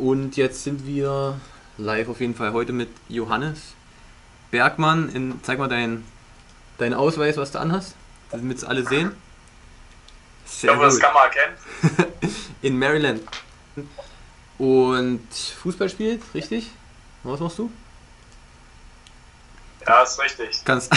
Und jetzt sind wir live auf jeden Fall heute mit Johannes Bergmann. Zeig mal deinen Ausweis, was du anhast, damit es alle sehen. Ich glaube, das kann man erkennen. In Maryland. Und Fußball spielt, richtig? Was machst du? Ja, ist richtig. Kannst.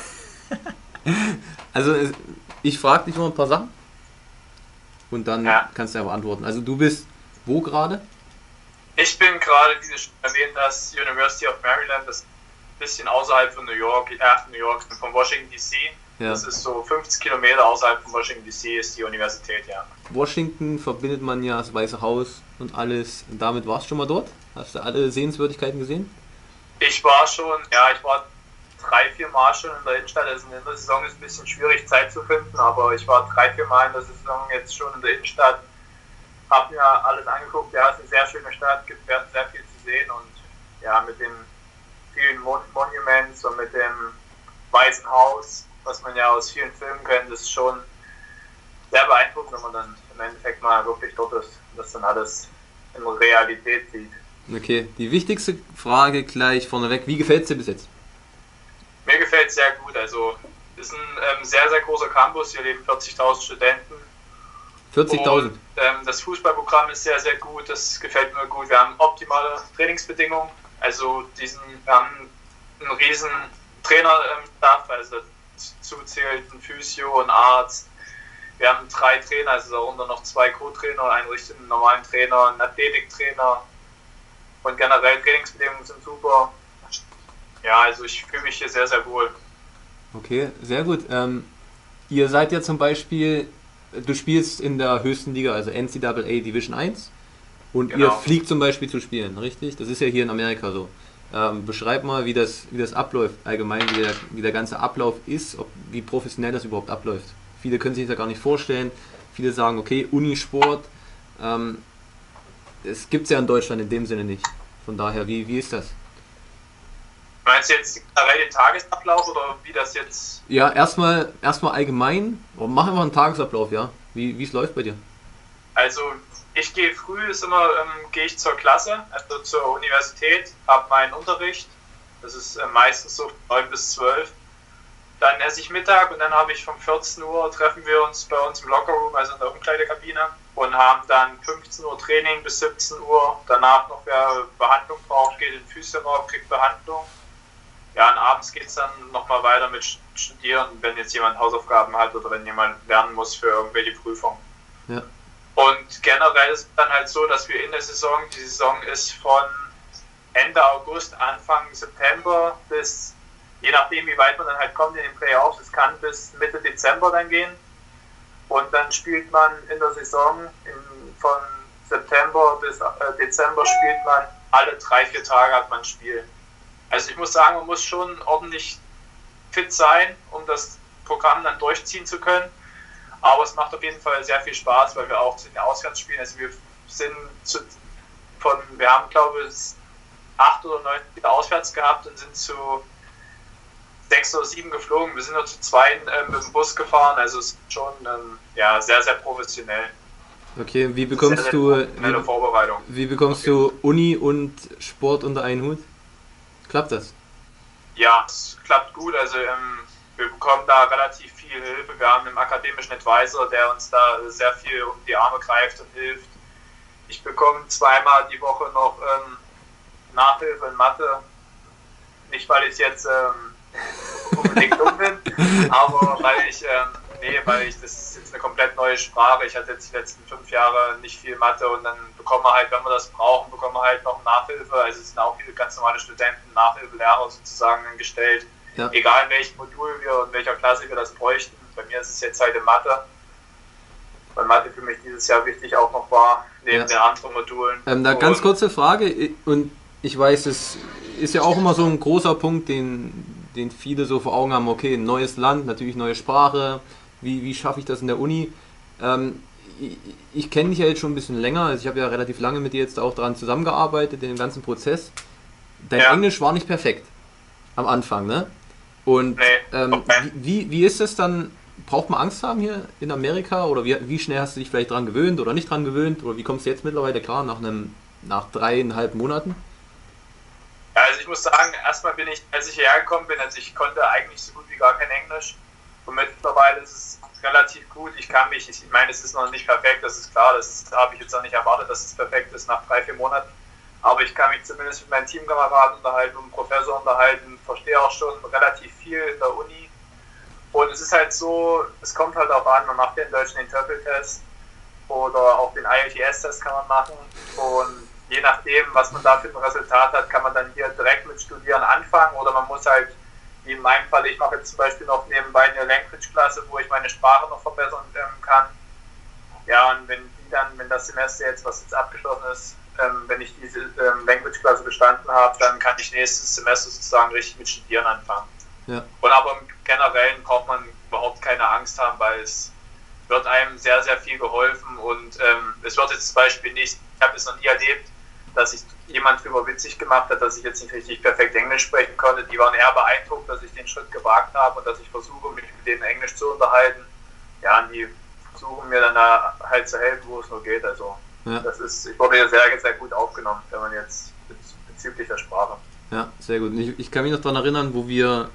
Also, ich frage dich noch ein paar Sachen und dann kannst du ja beantworten. Also, du bist wo gerade? Ich bin gerade, wie du schon erwähnt hast, University of Maryland, das ist ein bisschen außerhalb von New York, von Washington DC. Ja. Das ist so 50 Kilometer außerhalb von Washington DC ist die Universität, ja. Washington verbindet man ja das Weiße Haus und alles. Und damit warst du schon mal dort? Hast du alle Sehenswürdigkeiten gesehen? Ich war 3-4 Mal schon in der Innenstadt. Also in der Saison ist es ein bisschen schwierig, Zeit zu finden, aber ich war 3-4 Mal in der Saison jetzt schon in der Innenstadt. Hab mir alles angeguckt. Ja, es ist eine sehr schöne Stadt, gibt sehr viel zu sehen und ja, mit den vielen Monuments und mit dem Weißen Haus, was man ja aus vielen Filmen kennt, ist schon sehr beeindruckend, wenn man dann im Endeffekt mal wirklich dort ist und das dann alles in Realität sieht. Okay, die wichtigste Frage gleich vorneweg, wie gefällt es dir bis jetzt? Mir gefällt es sehr gut, also es ist ein sehr, sehr großer Campus, hier leben 40.000 Studenten. 40.000? Das Fußballprogramm ist sehr, sehr gut, das gefällt mir gut. Wir haben optimale Trainingsbedingungen, also wir haben einen riesen Trainerstaff, also dazu zählt ein Physio, ein Arzt. Wir haben 3 Trainer, also darunter noch 2 Co-Trainer, einen richtigen normalen Trainer, einen Athletiktrainer und generell Trainingsbedingungen sind super. Ja, also ich fühle mich hier sehr, sehr wohl. Okay, sehr gut. Ihr seid ja zum Beispiel, du spielst in der höchsten Liga, also NCAA Division 1 und Genau. Ihr fliegt zum Beispiel zu spielen, richtig? Das ist ja hier in Amerika so. Beschreib mal, wie das abläuft, allgemein, wie der ganze Ablauf ist, wie professionell das überhaupt abläuft. Viele können sich das gar nicht vorstellen. Viele sagen, okay, Unisport, es gibt es ja in Deutschland in dem Sinne nicht. Von daher, wie ist das? Meinst du jetzt generell den Tagesablauf oder wie das jetzt? Ja, erstmal allgemein, mach einfach einen Tagesablauf, ja. Wie es läuft bei dir? Also ich gehe früh, gehe ich zur Klasse, also zur Universität, habe meinen Unterricht, das ist meistens so 9 bis 12. Dann esse ich Mittag und dann habe ich um 14 Uhr treffen wir uns bei uns im Lockerroom, also in der Umkleidekabine und haben dann 15 Uhr Training bis 17 Uhr. Danach noch, wer Behandlung braucht, geht in den Physioraum, kriegt Behandlung. Ja, und abends geht es dann nochmal weiter mit Studieren, wenn jetzt jemand Hausaufgaben hat oder wenn jemand lernen muss für irgendwelche Prüfungen. Ja. Und generell ist es dann halt so, dass wir in der Saison, die Saison ist von Ende August, Anfang September bis, je nachdem wie weit man dann halt kommt in den Playoffs, es kann bis Mitte Dezember dann gehen. Und dann spielt man in der Saison von September bis Dezember spielt man alle 3-4 Tage hat man ein Spiel. Also ich muss sagen, man muss schon ordentlich fit sein, um das Programm dann durchziehen zu können. Aber es macht auf jeden Fall sehr viel Spaß, weil wir auch zu den Auswärtsspielen, also wir haben glaube ich 8 oder 9 Spiele auswärts gehabt und sind zu 6 oder 7 geflogen. Wir sind nur zu 2 mit dem Bus gefahren, also es ist schon sehr, sehr professionell. Okay, wie bekommst du Vorbereitung. Wie bekommst du Uni und Sport unter einen Hut? Klappt das? Ja, es klappt gut. Also wir bekommen da relativ viel Hilfe. Wir haben einen akademischen Advisor, der uns da sehr viel um die Arme greift und hilft. Ich bekomme 2-mal die Woche noch Nachhilfe in Mathe. Nicht, weil ich jetzt unbedingt dumm bin, aber weil das ist jetzt eine komplett neue Sprache. Ich hatte jetzt die letzten 5 Jahre nicht viel Mathe und dann bekommen wir halt, wenn wir das brauchen, bekommen wir halt noch Nachhilfe. Also es sind auch viele ganz normale Studenten, Nachhilfelehrer sozusagen gestellt. Ja. Egal in welchem Modul wir, in welcher Klasse wir das bräuchten. Bei mir ist es jetzt halt in Mathe, weil Mathe für mich dieses Jahr wichtig auch noch war, neben den anderen Modulen. Da ganz kurze Frage, und ich weiß, es ist ja auch immer so ein großer Punkt, den viele so vor Augen haben, okay, ein neues Land, natürlich neue Sprache, wie schaffe ich das in der Uni? Ich kenne dich ja jetzt schon ein bisschen länger, also ich habe ja relativ lange mit dir jetzt auch daran zusammengearbeitet, in dem ganzen Prozess. Dein Englisch war nicht perfekt am Anfang, ne? Und wie ist es dann, braucht man Angst haben hier in Amerika oder wie schnell hast du dich vielleicht dran gewöhnt oder nicht dran gewöhnt oder wie kommst du jetzt mittlerweile klar nach einem nach 3,5 Monaten? Ja, also ich muss sagen, erstmal bin ich, als ich hierher gekommen bin, also ich konnte eigentlich so gut wie gar kein Englisch. Und mittlerweile ist es relativ gut. Ich meine, es ist noch nicht perfekt, das ist klar, das habe ich jetzt auch nicht erwartet, dass es perfekt ist nach 3-4 Monaten. Aber ich kann mich zumindest mit meinen Teamkameraden unterhalten, mit dem Professor unterhalten, verstehe auch schon relativ viel in der Uni. Und es ist halt so, es kommt halt auch an, man macht den deutschen Interpret-Test oder auch den IELTS-Test kann man machen. Und je nachdem, was man da für ein Resultat hat, kann man dann hier direkt mit Studieren anfangen oder man muss halt, wie in meinem Fall, ich mache jetzt zum Beispiel noch nebenbei eine Language-Klasse, wo ich meine Sprache noch verbessern kann. Ja, und wenn das Semester jetzt, was jetzt abgeschlossen ist, wenn ich diese Language-Klasse bestanden habe, dann kann ich nächstes Semester sozusagen richtig mit Studieren anfangen. Ja. Und aber im Generellen braucht man überhaupt keine Angst haben, weil es wird einem sehr, sehr viel geholfen und es wird jetzt zum Beispiel nicht, ich habe es noch nie erlebt, dass sich jemand darüber witzig gemacht hat, dass ich jetzt nicht richtig perfekt Englisch sprechen konnte. Die waren eher beeindruckt, dass ich den Schritt gewagt habe und dass ich versuche, mich mit denen Englisch zu unterhalten. Ja, und die versuchen mir dann halt zu helfen, wo es nur geht. Also Ja. ich wurde ja sehr, sehr gut aufgenommen, wenn man jetzt bezüglich der Sprache. Ja, sehr gut. Ich kann mich noch daran erinnern, wo wir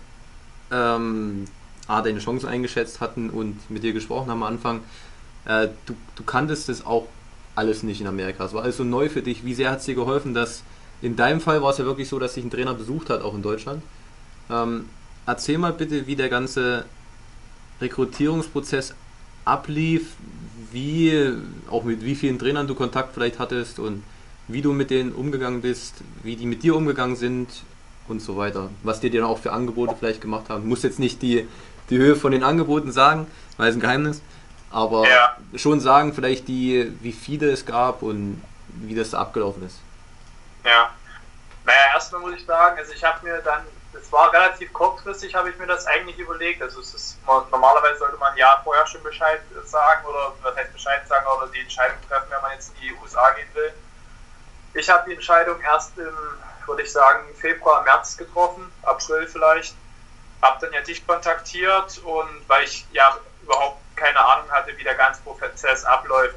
deine Chancen eingeschätzt hatten und mit dir gesprochen haben am Anfang. Du kanntest das auch alles nicht in Amerika. Es war alles so neu für dich. Wie sehr hat es dir geholfen, dass in deinem Fall war es ja wirklich so, dass dich ein Trainer besucht hat, auch in Deutschland. Erzähl mal bitte, wie der ganze Rekrutierungsprozess ablief, auch mit wie vielen Trainern du Kontakt vielleicht hattest und wie du mit denen umgegangen bist, wie die mit dir umgegangen sind und so weiter. Was dir dann auch für Angebote vielleicht gemacht haben. Du musst jetzt nicht die Höhe von den Angeboten sagen, weil es ein Geheimnis, aber schon sagen vielleicht wie viele es gab und wie das da abgelaufen ist. Ja, naja, erstmal muss ich sagen, also ich habe mir dann, es war relativ kurzfristig, habe ich mir das eigentlich überlegt, also normalerweise sollte man ein Jahr vorher schon Bescheid sagen oder was heißt Bescheid sagen oder die Entscheidung treffen, wenn man jetzt in die USA gehen will. Ich habe die Entscheidung erst würde ich sagen, Februar, März getroffen, April vielleicht. Habe dann ja dich kontaktiert und weil ich ja überhaupt keine Ahnung hatte, wie der ganze Prozess abläuft,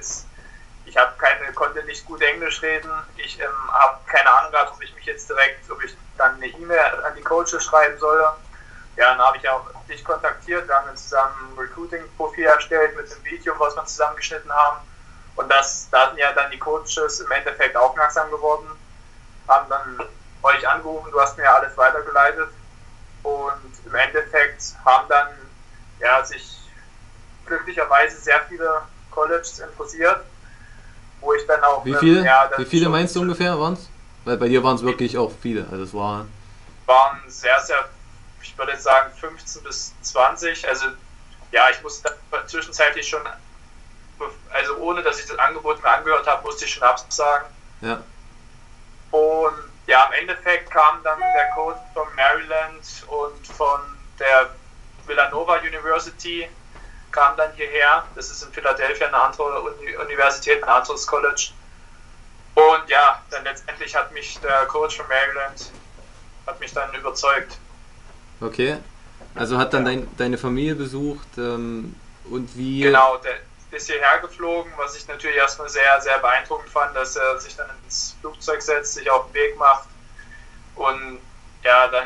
konnte nicht gut Englisch reden. Ich habe keine Ahnung gehabt, ob ich dann eine E-Mail an die Coaches schreiben soll. Ja, dann habe ich auch dich kontaktiert. Wir haben dann zusammen ein Recruiting-Profil erstellt mit einem Video, was wir zusammengeschnitten haben. Und da sind ja dann die Coaches im Endeffekt aufmerksam geworden, haben dann euch angerufen, du hast mir ja alles weitergeleitet. Und im Endeffekt haben dann sich glücklicherweise sehr viele Colleges interessiert, wo ich dann auch... Wie viele meinst du ungefähr waren es? Weil bei dir waren es wirklich auch viele. Also es waren sehr, sehr, ich würde jetzt sagen 15 bis 20. Also ja, ich musste zwischenzeitlich schon, also ohne dass ich das Angebot mir angehört habe, musste ich schon absagen. Ja. Und ja, im Endeffekt kam dann der Coach von Maryland und von der Villanova University kam dann hierher. Das ist in Philadelphia eine andere Universität, ein anderes College. Und ja, dann letztendlich hat mich der Coach von Maryland dann überzeugt. Okay, also hat dann deine Familie besucht und wie... Genau, der ist hierher geflogen, was ich natürlich erstmal sehr, sehr beeindruckend fand, dass er sich dann ins Flugzeug setzt, sich auf den Weg macht und ja, dann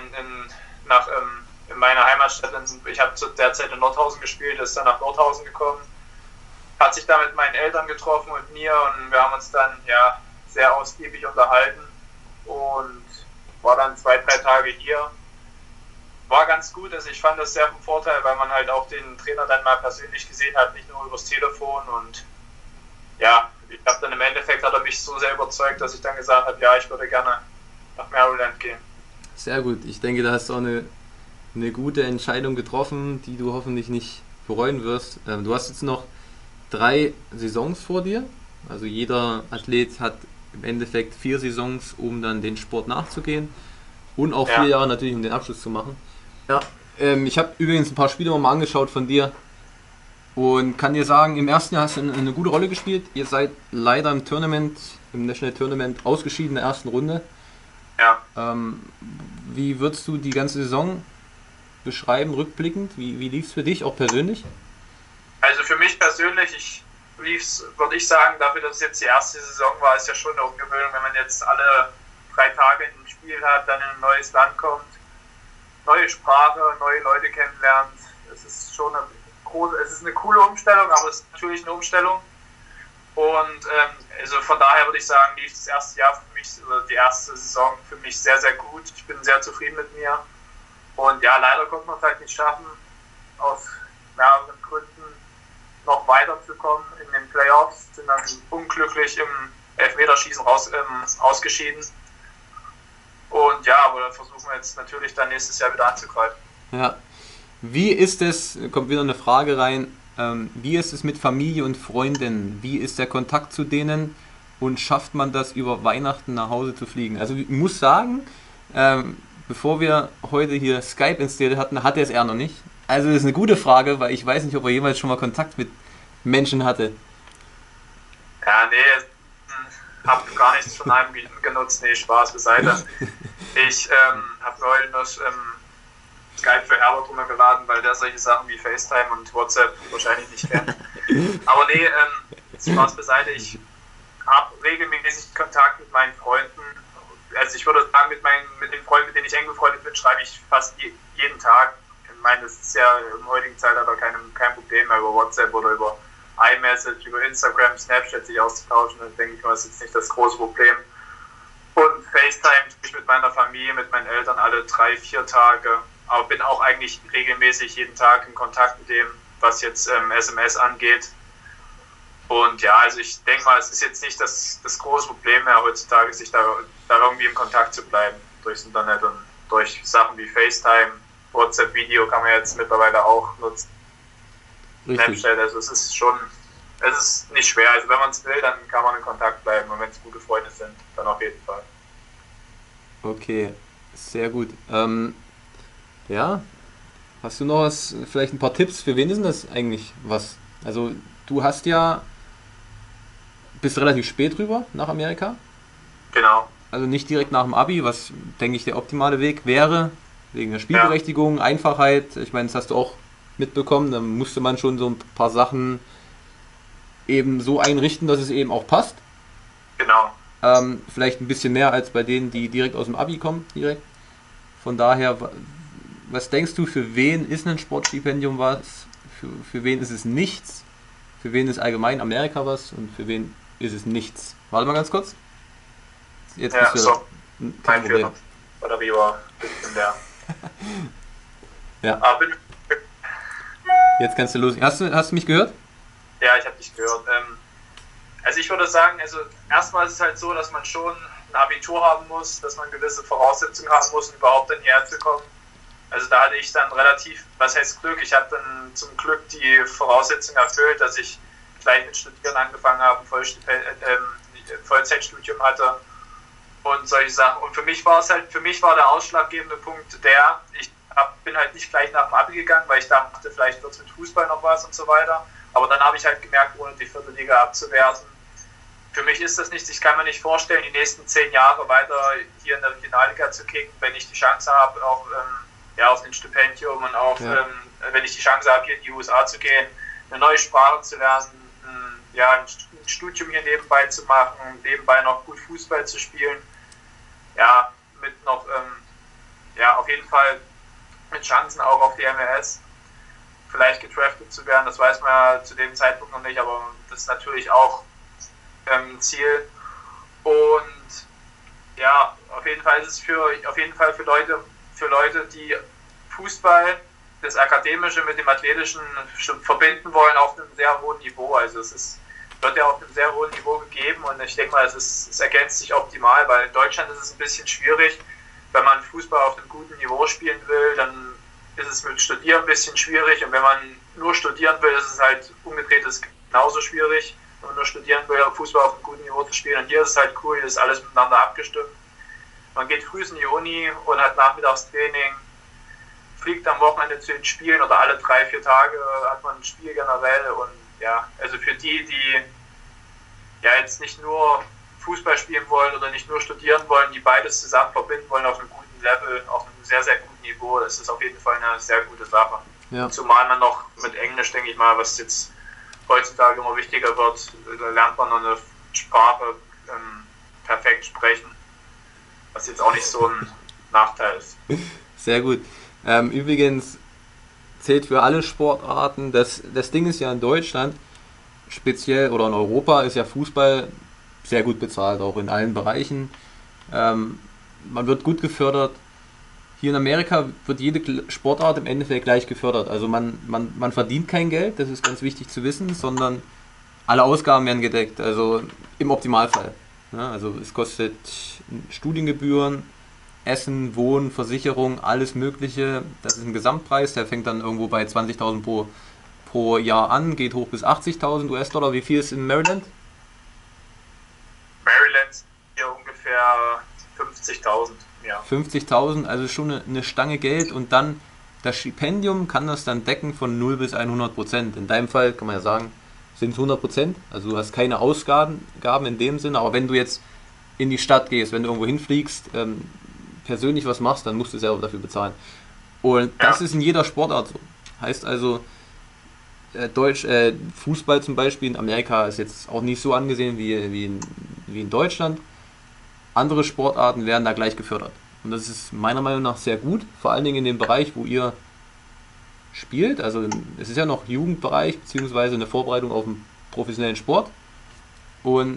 in meiner Heimatstadt, ich habe zu der Zeit in Nordhausen gespielt, ist dann nach Nordhausen gekommen, hat sich da mit meinen Eltern getroffen und mir und wir haben uns dann sehr ausgiebig unterhalten und war dann 2-3 Tage hier. War ganz gut, also ich fand das sehr vom Vorteil, weil man halt auch den Trainer dann mal persönlich gesehen hat, nicht nur übers Telefon und ja, ich habe dann im Endeffekt hat er mich so sehr überzeugt, dass ich dann gesagt habe, ja, ich würde gerne nach Maryland gehen. Sehr gut, ich denke, da hast du auch eine gute Entscheidung getroffen, die du hoffentlich nicht bereuen wirst. Du hast jetzt noch 3 Saisons vor dir, also jeder Athlet hat im Endeffekt 4 Saisons, um dann den Sport nachzugehen und auch 4 Jahre natürlich, um den Abschluss zu machen. Ja, ich habe übrigens ein paar Spiele mal angeschaut von dir und kann dir sagen, im ersten Jahr hast du eine gute Rolle gespielt. Ihr seid leider im National Tournament ausgeschieden in der ersten Runde. Ja. Wie würdest du die ganze Saison beschreiben, rückblickend? Wie lief es für dich, auch persönlich? Also für mich persönlich, lief's, würde ich sagen, dafür, dass es jetzt die erste Saison war, ist ja schon eine Umgewöhnung, wenn man jetzt alle 3 Tage ein Spiel hat, dann in ein neues Land kommt, neue Sprache, neue Leute kennenlernt. Es ist schon eine coole Umstellung, aber es ist natürlich eine Umstellung. Und also von daher würde ich sagen, lief das erste Jahr für mich, oder die erste Saison für mich sehr, sehr gut. Ich bin sehr zufrieden mit mir. Und ja, leider konnte man es halt nicht schaffen, aus mehreren Gründen noch weiterzukommen in den Playoffs. Sind dann unglücklich im Elfmeterschießen ausgeschieden. Und ja, aber dann versuchen wir jetzt natürlich dann nächstes Jahr wieder anzugreifen. Ja. Wie ist es, kommt wieder eine Frage rein, wie ist es mit Familie und Freunden? Wie ist der Kontakt zu denen und schafft man das über Weihnachten nach Hause zu fliegen? Also ich muss sagen, bevor wir heute hier Skype installiert hatten, hatte er es noch nicht. Also das ist eine gute Frage, weil ich weiß nicht, ob er jemals schon mal Kontakt mit Menschen hatte. Ja, nee, habe gar nichts von einem genutzt. Nee, Spaß beiseite. Ich habe neulich noch Skype für Herbert runtergeladen, weil der solche Sachen wie FaceTime und WhatsApp wahrscheinlich nicht kennt. Aber nee, Spaß beiseite. Ich habe regelmäßig Kontakt mit meinen Freunden. Also ich würde sagen, mit den Freunden, mit denen ich eng befreundet bin, schreibe ich fast jeden Tag. Ich meine, das ist ja im heutigen Zeitalter kein Problem mehr über WhatsApp oder über iMessage, über Instagram, Snapchat sich auszutauschen. Dann denke ich mal, das ist jetzt nicht das große Problem. Und FaceTime tue ich mit meiner Familie, mit meinen Eltern alle 3-4 Tage. Aber bin auch eigentlich regelmäßig jeden Tag in Kontakt mit dem, was jetzt SMS angeht. Und ja, also ich denke mal, es ist jetzt nicht das große Problem mehr heutzutage, sich da irgendwie im Kontakt zu bleiben durchs Internet und durch Sachen wie FaceTime, WhatsApp-Video kann man jetzt mittlerweile auch nutzen. Richtig. Snapchat, also es ist nicht schwer. Also wenn man es will, dann kann man in Kontakt bleiben und wenn es gute Freunde sind, dann auf jeden Fall. Okay, sehr gut. Ja, hast du noch vielleicht ein paar Tipps, für wen ist denn das eigentlich was? Also du bist relativ spät rüber nach Amerika. Genau. Also nicht direkt nach dem Abi, was denke ich der optimale Weg wäre, wegen der Spielberechtigung, Einfachheit. Ich meine, das hast du auch mitbekommen, da musste man schon so ein paar Sachen eben so einrichten, dass es eben auch passt. Genau. Vielleicht ein bisschen mehr als bei denen, die direkt aus dem Abi kommen, direkt. Von daher, was denkst du, für wen ist ein Sportstipendium was? Für wen ist es nichts? Für wen ist allgemein Amerika was? Und für wen ist es nichts? Warte mal ganz kurz. Jetzt ja, bist du so. Mein Fehler. Oder wie war in der. Ja. Aber Jetzt kannst du los. Hast du mich gehört? Ja, ich habe dich gehört. Also ich würde sagen, erstmal ist es halt so, dass man schon ein Abitur haben muss, dass man gewisse Voraussetzungen haben muss, um überhaupt dann hierher zu kommen. Also da hatte ich dann relativ, was heißt Glück? Ich habe dann zum Glück die Voraussetzungen erfüllt, dass ich gleich mit Studieren angefangen habe, Vollzeitstudium hatte und solche Sachen. Und für mich war der ausschlaggebende Punkt ich bin halt nicht gleich nach dem Abi gegangen, weil ich dachte, vielleicht wird es mit Fußball noch was und so weiter. Aber dann habe ich halt gemerkt, ohne die 4. Liga abzuwerten, für mich ist das nichts. Ich kann mir nicht vorstellen, die nächsten 10 Jahre weiter hier in der Regionalliga zu kicken, wenn ich die Chance habe, auch auf ein Stipendium und auch wenn ich die Chance habe, hier in die USA zu gehen, eine neue Sprache zu lernen, ein Studium hier nebenbei zu machen, nebenbei noch gut Fußball zu spielen. Ja, mit noch, auf jeden Fall mit Chancen auch auf die MLS. Vielleicht gedraftet zu werden, das weiß man ja zu dem Zeitpunkt noch nicht, aber das ist natürlich auch ein Ziel. Und ja, auf jeden Fall ist es für Leute, die Fußball, das Akademische mit dem Athletischen verbinden wollen, auf einem sehr hohen Niveau. Also wird ja auf einem sehr hohen Niveau gegeben und ich denke mal, es ergänzt sich optimal, weil in Deutschland ist es ein bisschen schwierig, wenn man Fußball auf einem guten Niveau spielen will, dann ist es mit Studieren ein bisschen schwierig und wenn man nur studieren will, ist es halt umgedreht, ist genauso schwierig, wenn man nur studieren will, Fußball auf einem guten Niveau zu spielen. Und hier ist es halt cool, hier ist alles miteinander abgestimmt. Man geht früh in die Uni und hat Nachmittagstraining, fliegt am Wochenende zu den Spielen oder alle 3-4 Tage hat man ein Spiel generell und ja, also für die ja jetzt nicht nur Fußball spielen wollen oder nicht nur studieren wollen, die beides zusammen verbinden wollen auf einem guten Level, auf einem sehr, sehr guten Niveau, das ist auf jeden Fall eine sehr gute Sache. Ja. Zumal man noch mit Englisch, denke ich mal, was jetzt heutzutage immer wichtiger wird, lernt man noch eine Sprache perfekt sprechen, was jetzt auch nicht so ein Nachteil ist. Sehr gut. Übrigens zählt für alle Sportarten. Das Ding ist ja in Deutschland, speziell oder in Europa, ist ja Fußball sehr gut bezahlt, auch in allen Bereichen. Man wird gut gefördert. Hier in Amerika wird jede Sportart im Endeffekt gleich gefördert. Also man verdient kein Geld, das ist ganz wichtig zu wissen, sondern alle Ausgaben werden gedeckt, also im Optimalfall. Ja, also es kostet Studiengebühren, Essen, Wohnen, Versicherung, alles Mögliche. Das ist ein Gesamtpreis, der fängt dann irgendwo bei 20.000 pro Jahr an, geht hoch bis 80.000 US-Dollar. Wie viel ist in Maryland? Maryland hier ungefähr 50.000. Ja. 50.000, also schon eine Stange Geld, und dann das Stipendium kann das dann decken von 0 bis 100%. In deinem Fall kann man ja sagen, sind es 100%, also du hast keine Ausgaben in dem Sinne, aber wenn du jetzt in die Stadt gehst, wenn du irgendwo hinfliegst, persönlich was machst, dann musst du selber dafür bezahlen. Und das ist in jeder Sportart so. Heißt also, Fußball zum Beispiel in Amerika ist jetzt auch nicht so angesehen wie in Deutschland. Andere Sportarten werden da gleich gefördert. Und das ist meiner Meinung nach sehr gut, vor allen Dingen in dem Bereich, wo ihr spielt. Also es ist ja noch Jugendbereich, beziehungsweise eine Vorbereitung auf einen professionellen Sport. Und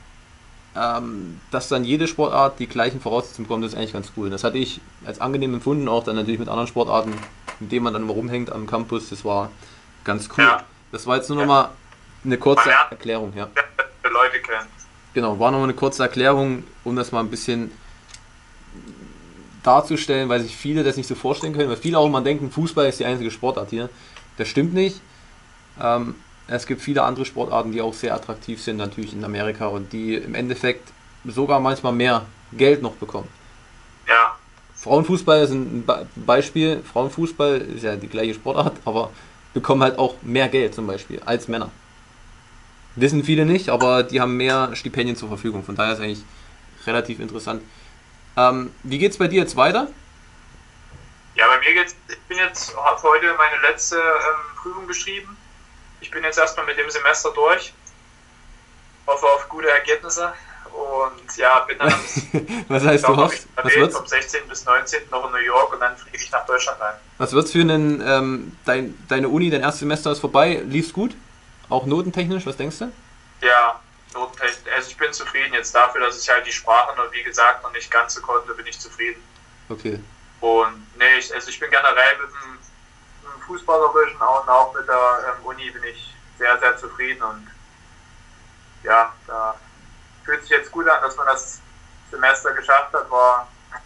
dass dann jede Sportart die gleichen Voraussetzungen bekommt, das ist eigentlich ganz cool. Das hatte ich als angenehm empfunden, auch dann natürlich mit anderen Sportarten, mit denen man dann immer rumhängt am Campus. Das war ganz cool. Ja. Das war jetzt nur nochmal eine kurze Erklärung. Ja. Leute kennen. Genau, war nochmal eine kurze Erklärung, um das mal ein bisschen darzustellen, weil sich viele das nicht so vorstellen können, weil viele auch immer denken, Fußball ist die einzige Sportart hier. Das stimmt nicht. Es gibt viele andere Sportarten, die auch sehr attraktiv sind, natürlich in Amerika, und die im Endeffekt sogar manchmal mehr Geld noch bekommen. Ja. Frauenfußball ist ein Beispiel. Frauenfußball ist ja die gleiche Sportart, aber bekommen halt auch mehr Geld zum Beispiel als Männer. Wissen viele nicht, aber die haben mehr Stipendien zur Verfügung. Von daher ist eigentlich relativ interessant. Wie geht's bei dir jetzt weiter? Ja, bei mir geht's. Habe heute meine letzte Prüfung geschrieben. Ich bin jetzt erstmal mit dem Semester durch. Hoffe auf gute Ergebnisse. Und ja, bin dann was heißt, du hoffst? Vom 16. bis 19. noch in New York, und dann fliege ich nach Deutschland rein. Was wird's für einen, deine Uni, dein erstes Semester ist vorbei, lief's gut? Auch notentechnisch, was denkst du? Ja, notentechnisch. Also ich bin zufrieden jetzt dafür, dass ich halt die Sprache noch, wie gesagt, noch nicht ganz so konnte, bin ich zufrieden. Okay. Und nee, ich bin generell mit dem Fußballerischen und auch mit der Uni bin ich sehr, sehr zufrieden, und ja, da fühlt sich jetzt gut an, dass man das Semester geschafft hat. War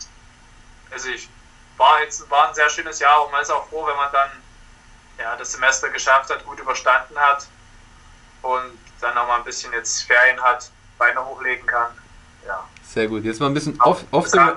ein sehr schönes Jahr, und man ist auch froh, wenn man dann das Semester geschafft hat, gut überstanden hat und dann noch mal ein bisschen jetzt Ferien hat, Beine hochlegen kann. Ja. Sehr gut. Jetzt mal ein bisschen dann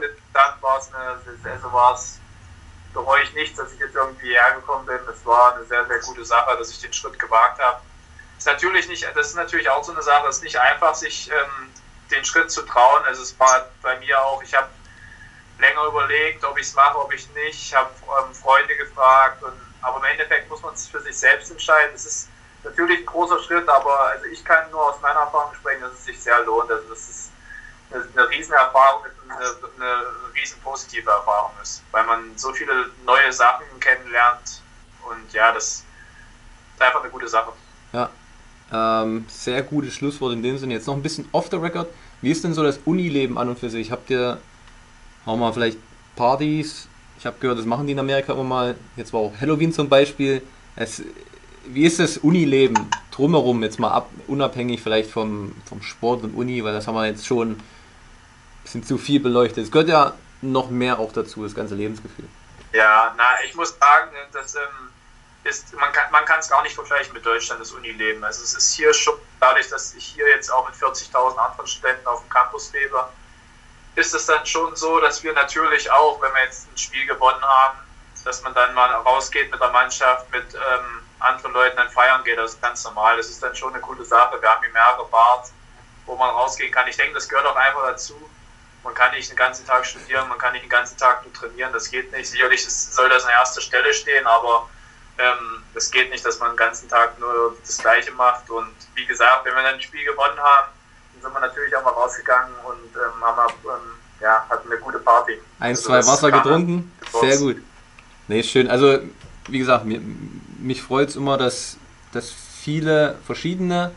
bereue ich nichts, dass ich jetzt irgendwie hergekommen bin. Das war eine sehr, sehr gute Sache, dass ich den Schritt gewagt habe. Das ist natürlich auch so eine Sache, es ist nicht einfach, sich den Schritt zu trauen. Also es war bei mir auch, ich habe länger überlegt, ob ich es mache, ob ich nicht. Ich habe Freunde gefragt, aber im Endeffekt muss man es für sich selbst entscheiden. Es ist natürlich ein großer Schritt, aber also ich kann nur aus meiner Erfahrung sprechen, dass es sich sehr lohnt. Also das ist eine riesen Erfahrung, eine riesen positive Erfahrung ist, weil man so viele neue Sachen kennenlernt, und ja, das ist einfach eine gute Sache. Ja, sehr gutes Schlusswort in dem Sinne. Jetzt noch ein bisschen off the record. Wie ist denn so das Unileben an und für sich? Habt ihr auch mal vielleicht Partys? Ich habe gehört, das machen die in Amerika immer mal. Jetzt war auch Halloween zum Beispiel. Wie ist das Unileben drumherum, jetzt mal unabhängig vielleicht vom Sport und Uni, weil das haben wir jetzt schon ein bisschen zu viel beleuchtet. Es gehört ja noch mehr auch dazu, das ganze Lebensgefühl. Ja, ich muss sagen, das man kann es gar nicht vergleichen mit Deutschland, das Unileben. Also es ist hier schon, dadurch, dass ich hier jetzt auch mit 40.000 anderen Studenten auf dem Campus lebe, ist es dann schon so, dass wir natürlich auch, wenn wir jetzt ein Spiel gewonnen haben, dass man dann mal rausgeht mit der Mannschaft, mit anderen Leuten dann feiern geht. Das ist ganz normal. Das ist dann schon eine coole Sache. Wir haben hier mehrere Bars, wo man rausgehen kann. Ich denke, das gehört auch einfach dazu. Man kann nicht den ganzen Tag studieren, man kann nicht den ganzen Tag nur trainieren. Das geht nicht. Sicherlich soll das an erster Stelle stehen, aber Es geht nicht, dass man den ganzen Tag nur das Gleiche macht. Und wie gesagt, wenn wir dann ein Spiel gewonnen haben, dann sind wir natürlich auch mal rausgegangen und hatten eine gute Party. Zwei Wasser getrunken, sehr gut. Nee, schön. Also, wie gesagt, mich freut es immer, dass viele verschiedene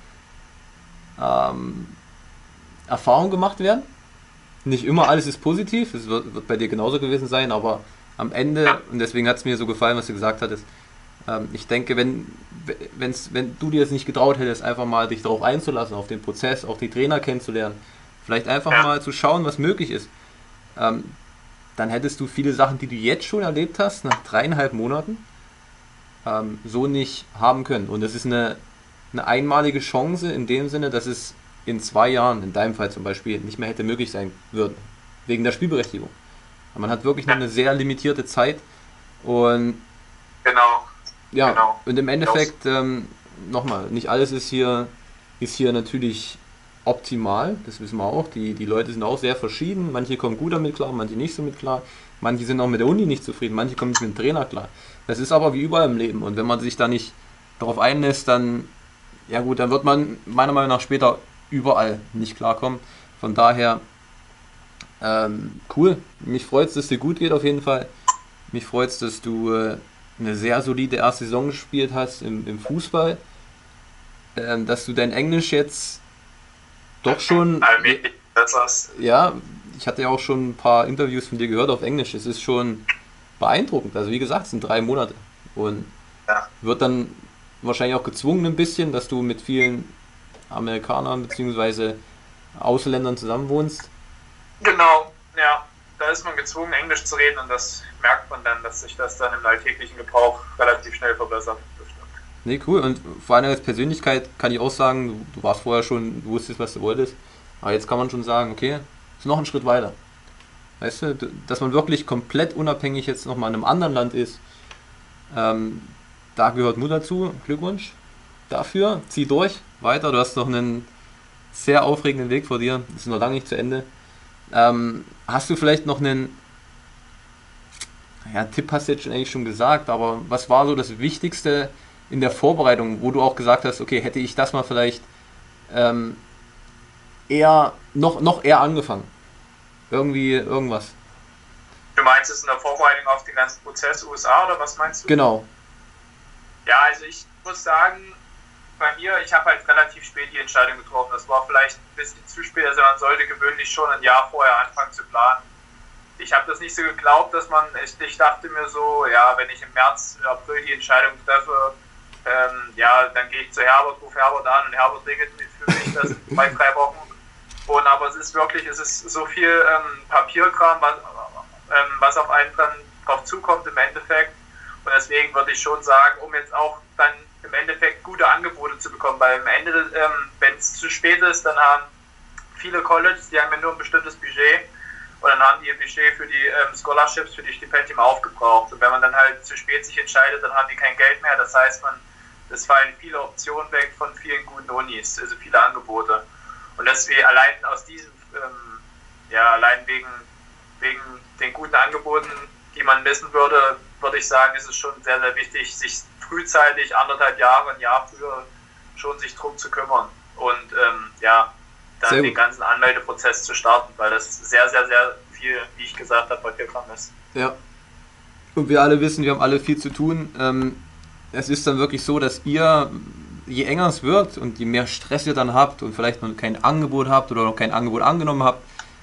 Erfahrungen gemacht werden. Nicht immer alles ist positiv, das wird bei dir genauso gewesen sein, aber am Ende, und deswegen hat es mir so gefallen, was du gesagt hattest, ich denke, wenn du dir es nicht getraut hättest, einfach mal dich darauf einzulassen, auf den Prozess, auch die Trainer kennenzulernen, vielleicht einfach mal zu schauen, was möglich ist, dann hättest du viele Sachen, die du jetzt schon erlebt hast, nach 3,5 Monaten, so nicht haben können. Und das ist eine einmalige Chance in dem Sinne, dass es in 2 Jahren, in deinem Fall zum Beispiel, nicht mehr hätte möglich sein würden. Wegen der Spielberechtigung. Man hat wirklich nur eine sehr limitierte Zeit. Und genau. Ja, genau. Und im Endeffekt, nochmal, nicht alles ist hier natürlich optimal, das wissen wir auch. Die Leute sind auch sehr verschieden. Manche kommen gut damit klar, manche nicht so mit klar. Manche sind auch mit der Uni nicht zufrieden, manche kommen nicht mit dem Trainer klar. Das ist aber wie überall im Leben. Und wenn man sich da nicht darauf einlässt, dann wird man meiner Meinung nach später überall nicht klarkommen. Von daher, cool. Mich freut es, dass es dir gut geht auf jeden Fall. Mich freut es, dass du eine sehr solide erste Saison gespielt hast im Fußball. Dass du dein Englisch jetzt doch schon... Ja, ich hatte ja auch schon ein paar Interviews von dir gehört auf Englisch. Es ist schon beeindruckend. Also wie gesagt, es sind 3 Monate. Und wird dann wahrscheinlich auch gezwungen ein bisschen, dass du mit vielen Amerikanern bzw. Ausländern zusammenwohnst. Genau, ja. Da ist man gezwungen, Englisch zu reden und das merkt man dann, dass sich das dann im alltäglichen Gebrauch relativ schnell verbessert. Nee, cool. Und vor allem als Persönlichkeit kann ich auch sagen, du warst vorher schon, du wusstest, was du wolltest. Aber jetzt kann man schon sagen, okay, ist noch ein Schritt weiter. Weißt du, dass man wirklich komplett unabhängig jetzt nochmal in einem anderen Land ist, da gehört Mut dazu. Glückwunsch dafür. Zieh durch, weiter. Du hast noch einen sehr aufregenden Weg vor dir. Das ist noch lange nicht zu Ende. Hast du vielleicht noch einen Tipp, hast du jetzt eigentlich schon gesagt, aber was war so das Wichtigste in der Vorbereitung, wo du auch gesagt hast, okay, hätte ich das mal vielleicht eher angefangen? Irgendwas. Du meinst es in der Vorbereitung auf den ganzen Prozess USA oder was meinst du? Genau. Ja, also ich muss sagen, bei mir, ich habe halt relativ spät die Entscheidung getroffen. Das war vielleicht ein bisschen zu spät, also man sollte gewöhnlich schon ein Jahr vorher anfangen zu planen. Ich habe das nicht so geglaubt, ich dachte mir so, ja, wenn ich im März, April die Entscheidung treffe, dann gehe ich zu Herbert, rufe Herbert an und Herbert regelt für mich das in 2-3 Wochen. Aber es ist so viel Papierkram, was auf einen dann drauf zukommt im Endeffekt. Und deswegen würde ich schon sagen, um jetzt auch dann im Endeffekt gute Angebote zu bekommen, weil am Ende, wenn es zu spät ist, dann haben viele Colleges, die haben ja nur ein bestimmtes Budget und dann haben die ihr Budget für die Scholarships, für die Stipendien aufgebraucht. Und wenn man dann halt zu spät sich entscheidet, dann haben die kein Geld mehr. Das heißt, es fallen viele Optionen weg von vielen guten Unis, also viele Angebote. Und deswegen allein aus diesem, allein wegen den guten Angeboten, die man wissen würde ich sagen, ist es schon sehr, sehr wichtig, sich frühzeitig, 1,5 Jahre, ein Jahr früher schon sich drum zu kümmern und dann den ganzen Anmeldeprozess zu starten, weil das sehr, sehr, sehr viel, wie ich gesagt habe, Papierkram ist. Ja. Und wir alle wissen, wir haben alle viel zu tun. Es ist dann wirklich so, dass ihr, je enger es wird und je mehr Stress ihr dann habt und vielleicht noch kein Angebot habt oder noch kein Angebot angenommen habt,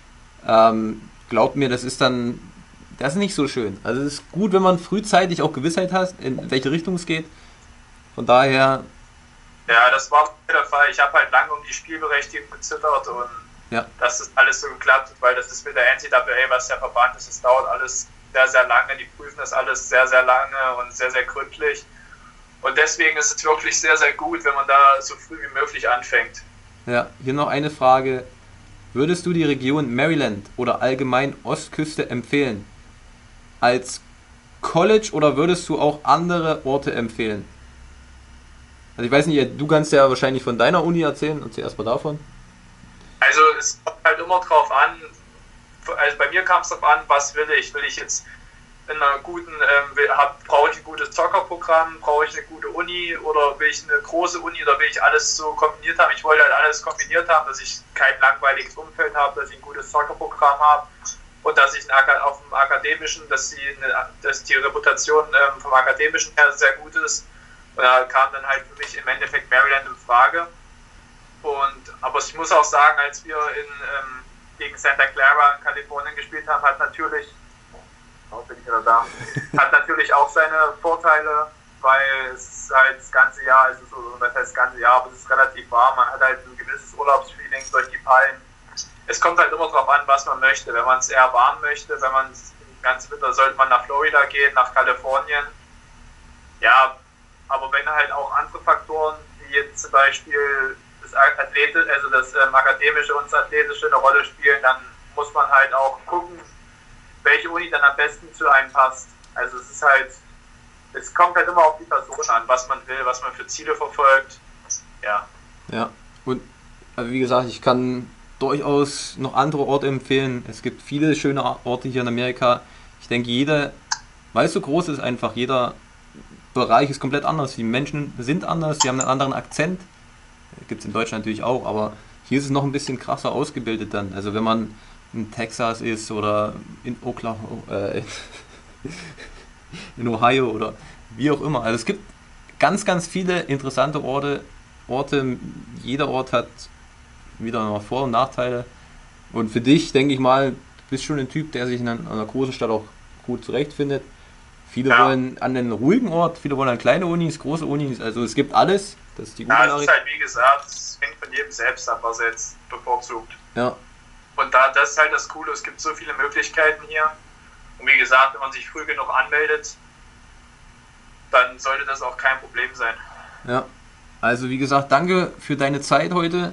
glaubt mir, das ist nicht so schön. Also es ist gut, wenn man frühzeitig auch Gewissheit hat, in welche Richtung es geht. Von daher... Ja, das war der Fall. Ich habe halt lange um die Spielberechtigung gezittert und dass das alles so geklappt hat, weil das ist mit der NCAA, was der Verband ist, es dauert alles sehr, sehr lange. Die prüfen das alles sehr, sehr lange und sehr, sehr gründlich. Und deswegen ist es wirklich sehr, sehr gut, wenn man da so früh wie möglich anfängt. Ja, hier noch eine Frage. Würdest du die Region Maryland oder allgemein Ostküste empfehlen? Als College oder würdest du auch andere Orte empfehlen? Also ich weiß nicht, du kannst ja wahrscheinlich von deiner Uni erzählen. Erzähl erstmal davon. Also es kommt halt immer drauf an, also bei mir kam es drauf an, was will ich? Will ich jetzt in einer guten, brauche ich ein gutes Zockerprogramm, brauche ich eine gute Uni oder will ich eine große Uni oder will ich alles so kombiniert haben? Ich wollte halt alles kombiniert haben, dass ich kein langweiliges Umfeld habe, dass ich ein gutes Zockerprogramm habe und dass ich auf dem Akademischen, dass die Reputation vom Akademischen her sehr gut ist. Und da kam dann halt für mich im Endeffekt Maryland in Frage. Aber ich muss auch sagen, als wir gegen Santa Clara in Kalifornien gespielt haben, hat natürlich auch seine Vorteile, weil es halt das ganze Jahr ist, oder das heißt das ganze Jahr, aber es ist relativ warm, man hat halt ein gewisses Urlaubsfeeling durch die Palmen. Es kommt halt immer darauf an, was man möchte. Wenn man es eher warm möchte, wenn man es den ganzen Winter, sollte man nach Florida gehen, nach Kalifornien. Ja, aber wenn halt auch andere Faktoren, wie jetzt zum Beispiel das Akademische und das Athletische eine Rolle spielen, dann muss man halt auch gucken, welche Uni dann am besten zu einem passt. Also es kommt halt immer auf die Person an, was man will, was man für Ziele verfolgt. Ja. Ja, und also wie gesagt, ich kann durchaus noch andere Orte empfehlen. Es gibt viele schöne Orte hier in Amerika. Ich denke, weil es so groß ist, einfach jeder Bereich ist komplett anders. Die Menschen sind anders, die haben einen anderen Akzent. Gibt es in Deutschland natürlich auch, aber hier ist es noch ein bisschen krasser ausgebildet dann. Also wenn man in Texas ist oder in Oklahoma, in Ohio oder wie auch immer. Also es gibt ganz, ganz viele interessante Orte. Jeder Ort hat wieder noch Vor- und Nachteile. Und für dich, denke ich mal, du bist schon ein Typ, der sich in einer großen Stadt auch gut zurechtfindet. Viele wollen an einen ruhigen Ort, viele wollen an kleine Unis, große Unis. Also es gibt alles. Das ist die gute Nachricht. Es ist halt wie gesagt, es hängt von jedem selbst ab, was er jetzt bevorzugt. Ja. Und das ist halt das Coole, es gibt so viele Möglichkeiten hier. Und wie gesagt, wenn man sich früh genug anmeldet, dann sollte das auch kein Problem sein. Ja, also wie gesagt, danke für deine Zeit heute.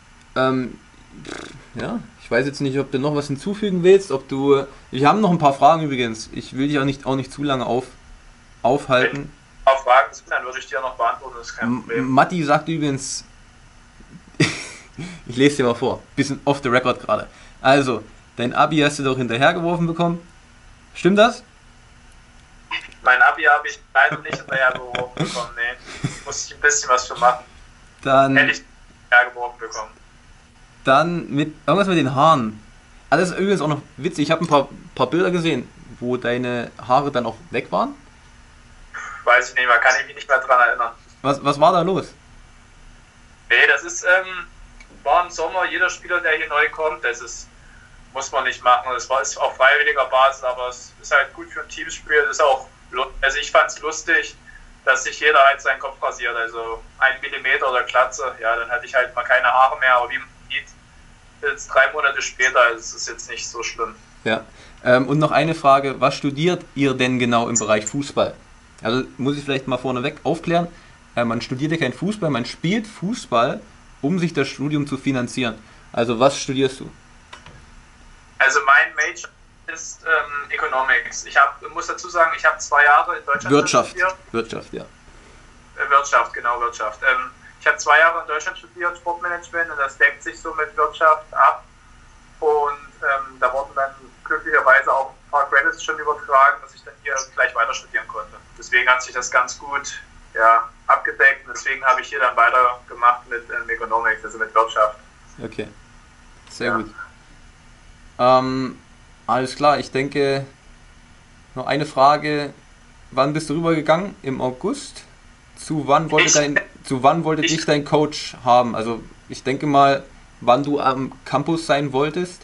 Ja, ich weiß jetzt nicht, ob du noch was hinzufügen willst, wir haben noch ein paar Fragen übrigens. Ich will dich auch nicht zu lange aufhalten. Wenn ein paar Fragen sind, dann würde ich dir noch beantworten, das ist kein Problem. Matti sagt übrigens, ich lese dir mal vor, bisschen off the record gerade. Also, dein Abi hast du doch hinterhergeworfen bekommen. Stimmt das? Mein Abi habe ich leider nicht hinterhergeworfen bekommen, nee. Muss ich ein bisschen was für machen. Dann hätte ich hinterhergeworfen bekommen. Dann irgendwas mit den Haaren. Alles übrigens auch noch witzig. Ich habe ein paar Bilder gesehen, wo deine Haare dann auch weg waren. Weiß ich nicht mehr, kann ich mich nicht mehr dran erinnern. Was war da los? Nee, das war im Sommer, jeder Spieler, der hier neu kommt, muss man nicht machen. Es ist auf freiwilliger Basis, aber es ist halt gut für ein Teamspiel. Also ich fand es lustig, dass sich jeder halt seinen Kopf rasiert. Also 1 Millimeter oder Glatze, ja, dann hatte ich halt mal keine Haare mehr, aber wie man sieht, jetzt 3 Monate später ist es jetzt nicht so schlimm. Ja, und noch eine Frage, was studiert ihr denn genau im Bereich Fußball? Also muss ich vielleicht mal vorneweg aufklären, man studiert ja kein Fußball, man spielt Fußball, um sich das Studium zu finanzieren. Also was studierst du? Also mein Major ist Economics. Ich muss dazu sagen, ich habe 2 Jahre in Deutschland studiert. Wirtschaft, ja. Wirtschaft. Ich habe 2 Jahre in Deutschland studiert, Sportmanagement, und das deckt sich so mit Wirtschaft ab. Und da wurden dann glücklicherweise auch ein paar Credits schon übertragen, dass ich dann hier gleich weiter studieren konnte. Deswegen hat sich das ganz gut abgedeckt, und deswegen habe ich hier dann weitergemacht mit Economics, also mit Wirtschaft. Okay, sehr gut. Alles klar, ich denke, noch eine Frage, wann bist du rübergegangen? Im August? Zu wann wollte dich dein Coach haben? Also ich denke mal, wann du am Campus sein wolltest?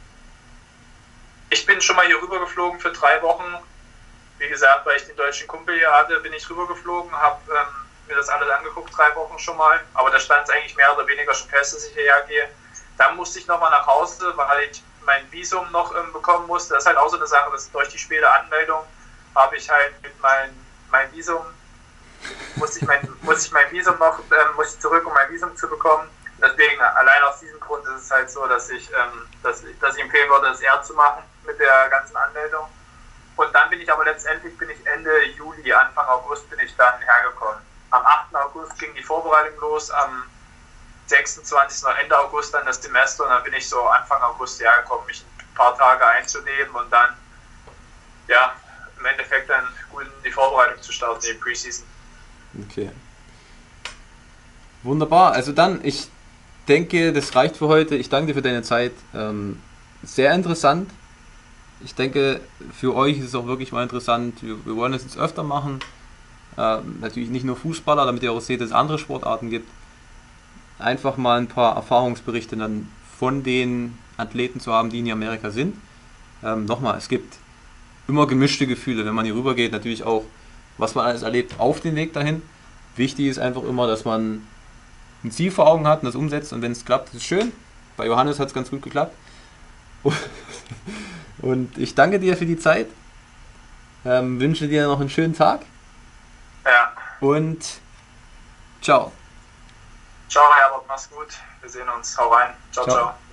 Ich bin schon mal hier rübergeflogen für 3 Wochen. Wie gesagt, weil ich den deutschen Kumpel hier hatte, bin ich rübergeflogen, habe mir das alles angeguckt, 3 Wochen schon mal. Aber da stand es eigentlich mehr oder weniger schon fest, dass ich hierher gehe. Dann musste ich nochmal nach Hause, weil ich mein Visum noch bekommen musste. Das ist halt auch so eine Sache, dass durch die späte Anmeldung habe ich halt mit mein Visum, musste ich zurück, um mein Visum zu bekommen. Deswegen, allein aus diesem Grund ist es halt so, dass ich empfehlen würde, das eher zu machen mit der ganzen Anmeldung. Und dann bin ich Ende Juli, Anfang August bin ich dann hergekommen. Am 8. August ging die Vorbereitung los, am 26. oder Ende August dann das Semester, und dann bin ich so Anfang August hergekommen, mich ein paar Tage einzunehmen und dann im Endeffekt dann gut in die Vorbereitung zu starten, die Preseason. Okay. Wunderbar. Also dann, ich denke, das reicht für heute. Ich danke dir für deine Zeit. Sehr interessant. Ich denke, für euch ist es auch wirklich mal interessant. Wir wollen es jetzt öfter machen. Natürlich nicht nur Fußballer, damit ihr auch seht, dass es andere Sportarten gibt. Einfach mal ein paar Erfahrungsberichte dann von den Athleten zu haben, die in Amerika sind. Nochmal, es gibt immer gemischte Gefühle, wenn man hier rüber geht. Natürlich auch, was man alles erlebt auf dem Weg dahin. Wichtig ist einfach immer, dass man ein Ziel vor Augen hat und das umsetzt. Und wenn es klappt, ist es schön. Bei Johannes hat es ganz gut geklappt. Und ich danke dir für die Zeit. Wünsche dir noch einen schönen Tag. Ja. Und ciao. Ciao, Herbert, mach's gut. Wir sehen uns. Hau rein. Ciao, Ciao. ciao.